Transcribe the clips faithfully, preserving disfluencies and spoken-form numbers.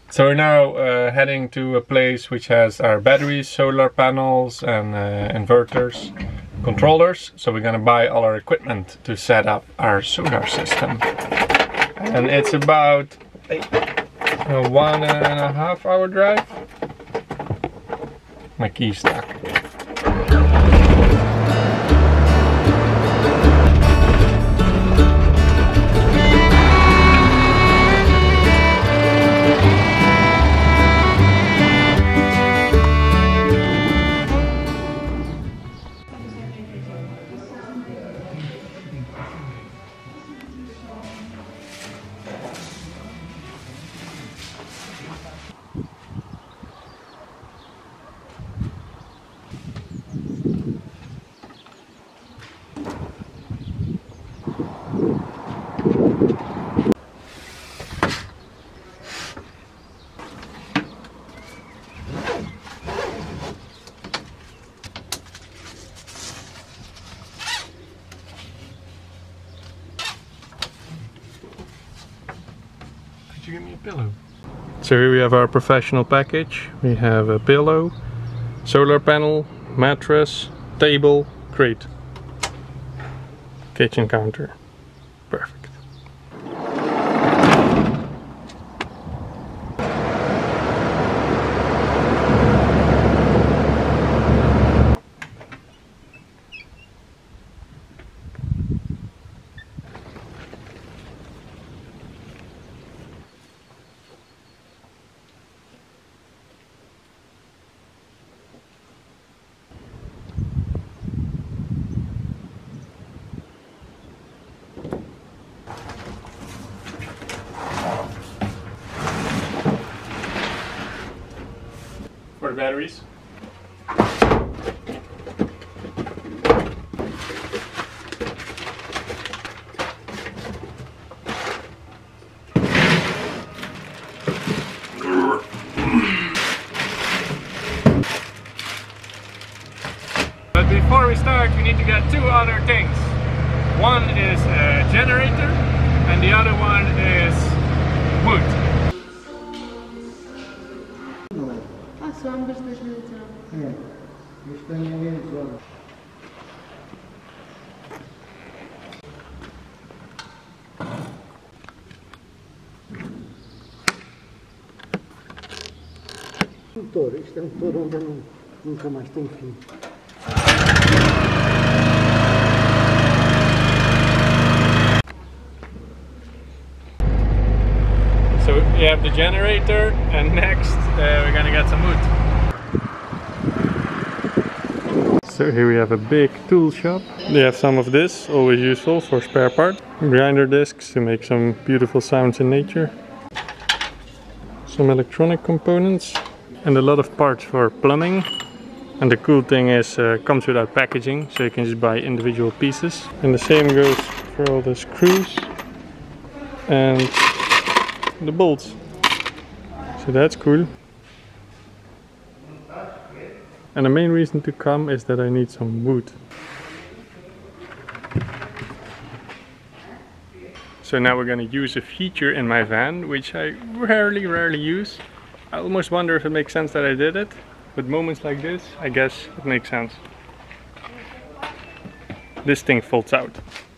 So we're now uh, heading to a place which has our batteries, solar panels and uh, inverters, controllers. So we're gonna buy all our equipment to set up our solar system. And it's about a one and a half hour drive. My key's stuck. Could you give me a pillow? So here we have our professional package. We have a pillow, solar panel, mattress, table, crate, kitchen counter. Perfect. For the batteries. But before we start, we need to get two other things. One is a generator and the other one is wood. Só ambas duas mil e dezenove. É, este ano é menos horas. Motor, isto é um motor onde eu não, nunca mais tem fim. So we have the generator, and next uh, we're gonna get some wood. So here we have a big tool shop. They have some of this, always useful for spare part. Grinder discs to make some beautiful sounds in nature. Some electronic components and a lot of parts for plumbing. And the cool thing is uh, it comes without packaging, so you can just buy individual pieces. And the same goes for all the screws and the bolts. So that's cool. And the main reason to come is that I need some wood. So now we're gonna use a feature in my van, which I rarely, rarely use. I almost wonder if it makes sense that I did it. But moments like this, I guess it makes sense. This thing folds out.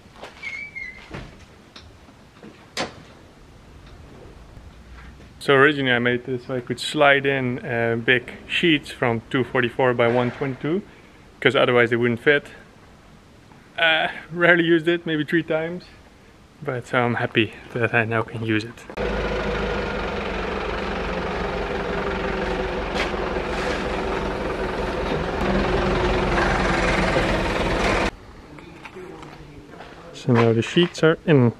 So originally I made this so I could slide in uh, big sheets from two forty-four by one twenty-two, because otherwise they wouldn't fit. Uh, rarely used it, maybe three times, but I'm happy that I now can use it. So now the sheets are in.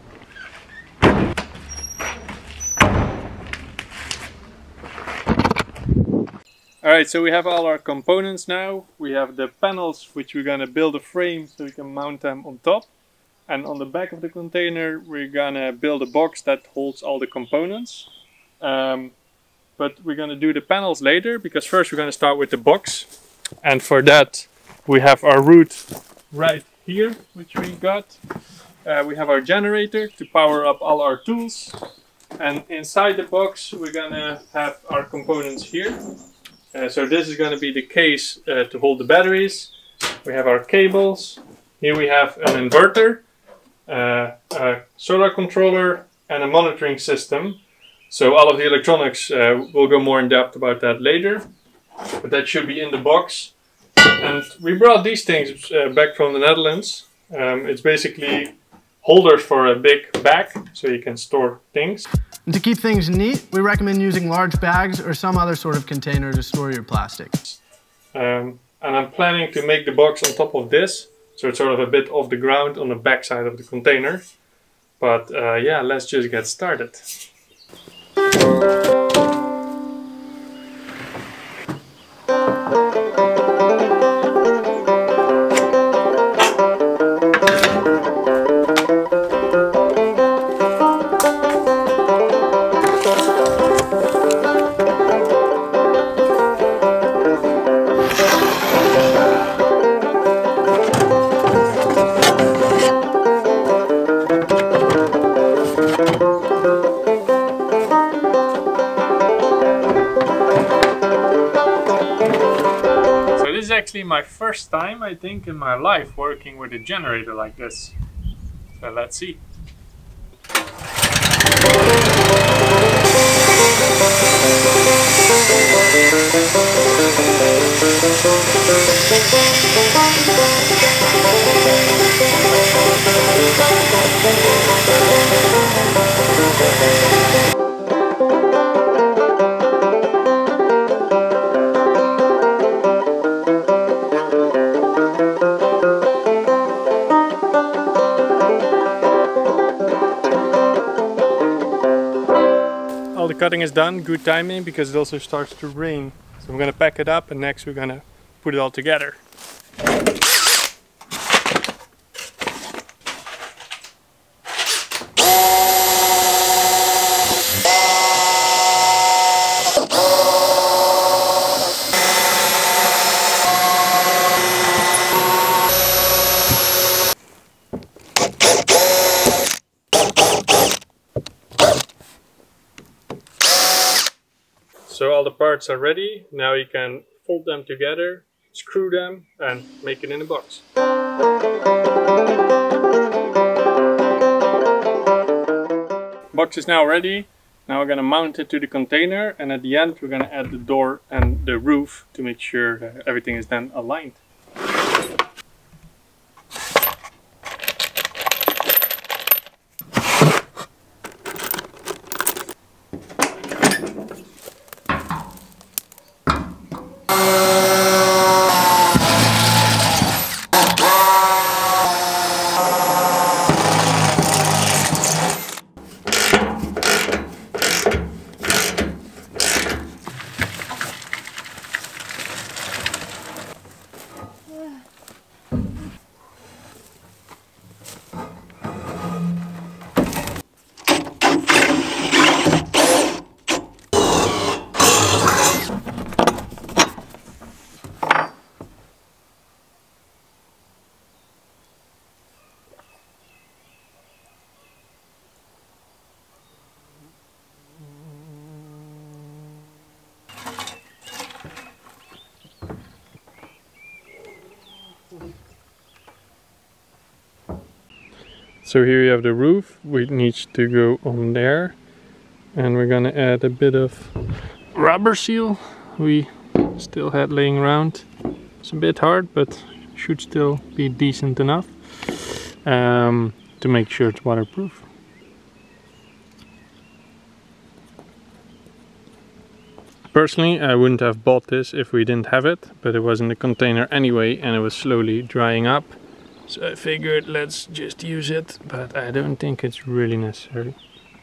Alright, so we have all our components now. We have the panels, which we're gonna build a frame so we can mount them on top. And on the back of the container we're gonna build a box that holds all the components. Um, but we're gonna do the panels later, because first we're gonna start with the box. And for that we have our route right here, which we got. Uh, we have our generator to power up all our tools. And inside the box we're gonna have our components here. Uh, so this is gonna be the case uh, to hold the batteries. We have our cables. Here we have an inverter, uh, a solar controller and a monitoring system. So all of the electronics, uh, we'll go more in depth about that later. But that should be in the box. And we brought these things uh, back from the Netherlands. Um, it's basically holders for a big bag, so you can store things. And to keep things neat, we recommend using large bags or some other sort of container to store your plastics. Um, and I'm planning to make the box on top of this, so it's sort of a bit off the ground on the back side of the container. But uh, yeah, let's just get started. Actually my first time, I think, in my life working with a generator like this. So let's see. All the cutting is done, good timing, because it also starts to rain. So I'm gonna pack it up and next we're gonna put it all together. So all the parts are ready. Now you can fold them together, screw them and make it in a box. Box is now ready. Now we're gonna mount it to the container, and at the end we're gonna add the door and the roof to make sure that everything is then aligned. So here you have the roof, which needs to go on there, and we're gonna add a bit of rubber seal we still had laying around. It's a bit hard, but should still be decent enough um, to make sure it's waterproof. Personally, I wouldn't have bought this if we didn't have it, but it was in the container anyway and it was slowly drying up. So I figured let's just use it, but I don't think it's really necessary.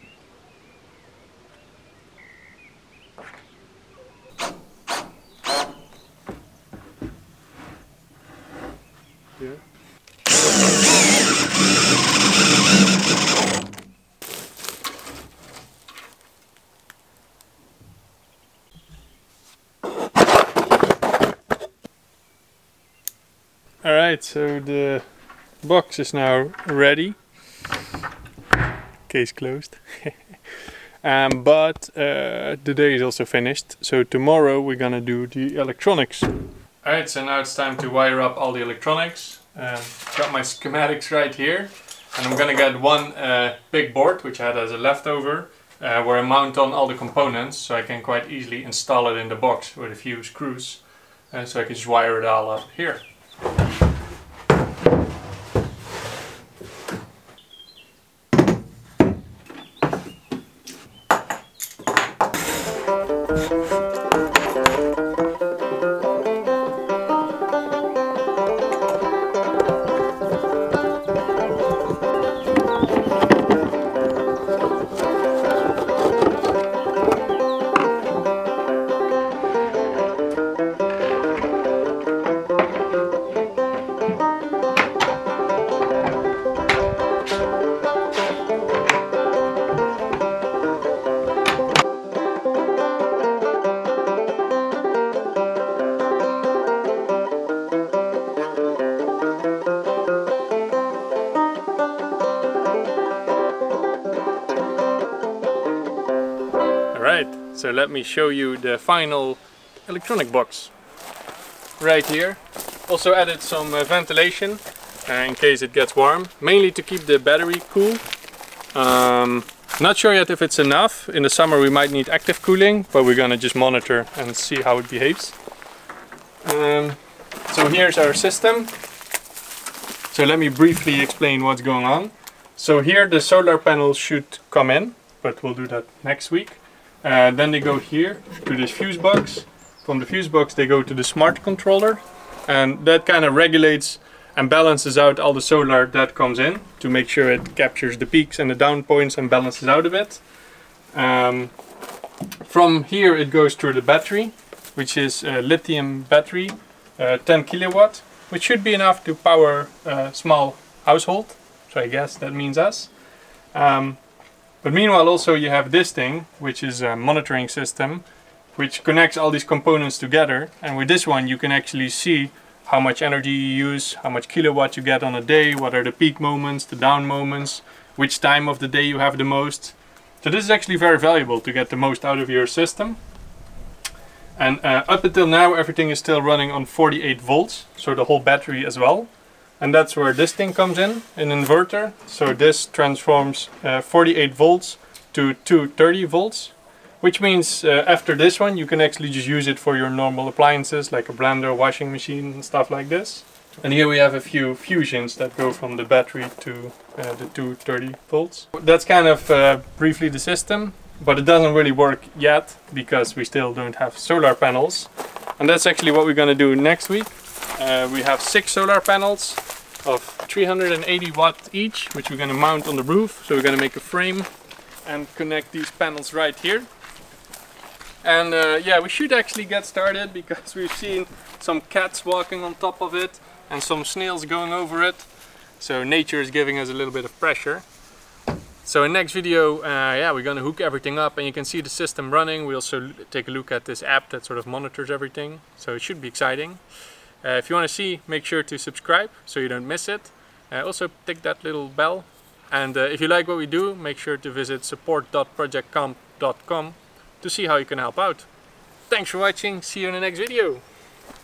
Yeah. Alright, so the box is now ready. Case closed. Um, but uh, the day is also finished, so tomorrow we're gonna do the electronics. Alright, so now it's time to wire up all the electronics. Um, got my schematics right here, and I'm gonna get one uh, big board, which I had as a leftover, uh, where I mount on all the components, so I can quite easily install it in the box with a few screws, uh, so I can just wire it all up here. Alright, so let me show you the final electronic box. Right here. Also added some uh, ventilation uh, in case it gets warm, mainly to keep the battery cool. Um, not sure yet if it's enough. In the summer we might need active cooling, but we're gonna just monitor and see how it behaves. Um, so here's our system. So let me briefly explain what's going on. So here the solar panels should come in, but we'll do that next week. Uh, then they go here to this fuse box. From the fuse box they go to the smart controller, and that kind of regulates and balances out all the solar that comes in to make sure it captures the peaks and the down points and balances out a bit. Um, from here it goes through the battery, which is a lithium battery, uh, ten kilowatt, which should be enough to power a small household. So I guess that means us. Um, But meanwhile also you have this thing, which is a monitoring system, which connects all these components together, and with this one you can actually see how much energy you use, how much kilowatt you get on a day, what are the peak moments, the down moments, which time of the day you have the most. So this is actually very valuable to get the most out of your system. And uh, up until now everything is still running on forty-eight volts, so the whole battery as well. And that's where this thing comes in, an inverter. So this transforms uh, forty-eight volts to two hundred thirty volts, which means uh, after this one you can actually just use it for your normal appliances like a blender, washing machine and stuff like this. And here we have a few fusions that go from the battery to uh, the two hundred thirty volts. That's kind of uh, briefly the system, but it doesn't really work yet because we still don't have solar panels. And that's actually what we're going to do next week. Uh, we have six solar panels of three hundred eighty watt each, which we're going to mount on the roof. So we're going to make a frame and connect these panels right here. And uh, yeah, we should actually get started because we've seen some cats walking on top of it and some snails going over it. So nature is giving us a little bit of pressure. So in next video, uh, yeah, we're going to hook everything up and you can see the system running. We also take a look at this app that sort of monitors everything. So it should be exciting. Uh, if you want to see, make sure to subscribe so you don't miss it. Uh, also tick that little bell. And uh, if you like what we do, make sure to visit support dot project kamp dot com to see how you can help out. Thanks for watching, see you in the next video.